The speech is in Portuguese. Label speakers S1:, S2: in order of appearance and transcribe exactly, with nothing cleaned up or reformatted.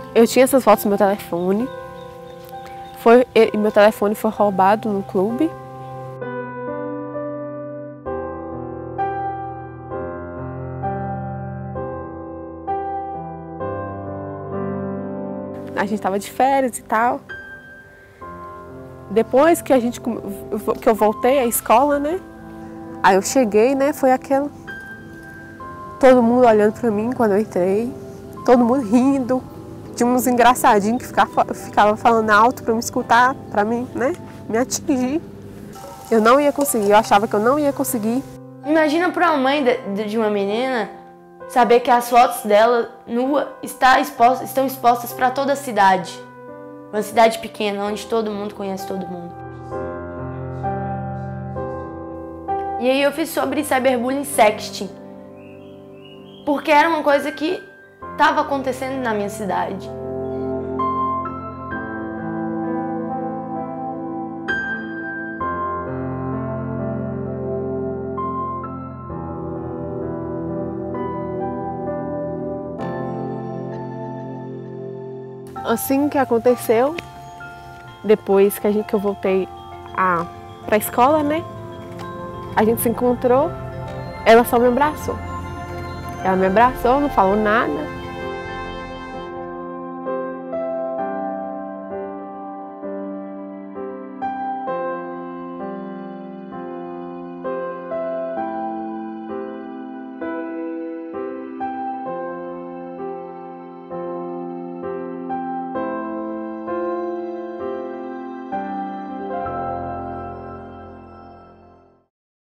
S1: Eu tinha essas fotos no meu telefone. Foi, e meu telefone foi roubado no clube. A gente estava de férias e tal. Depois que a gente que eu voltei à escola, né? Aí eu cheguei, né? Foi aquela todo mundo olhando para mim quando eu entrei, todo mundo rindo. Tinha uns engraçadinhos que ficava, ficava falando alto para me escutar, para mim, né? Me atingir. Eu não ia conseguir, eu achava que eu não ia conseguir.
S2: Imagina para uma mãe de, de uma menina saber que as fotos dela nua está exposta, estão expostas para toda a cidade. Uma cidade pequena, onde todo mundo conhece todo mundo. E aí eu fiz sobre cyberbullying e sexting. Porque era uma coisa que estava acontecendo na minha cidade.
S1: Assim que aconteceu, depois que, a gente, que eu voltei para a escola, né? A gente se encontrou, ela só me abraçou. Ela me abraçou, não falou nada.